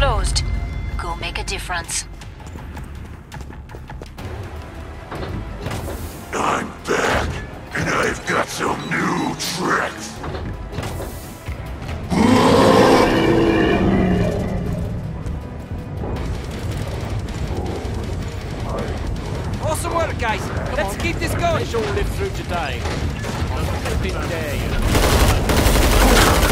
closed. Go make a difference. I'm back, and I've got some new tricks. Awesome work, guys. Let's keep this going. Let's all live through today. Nothing to be there, you know.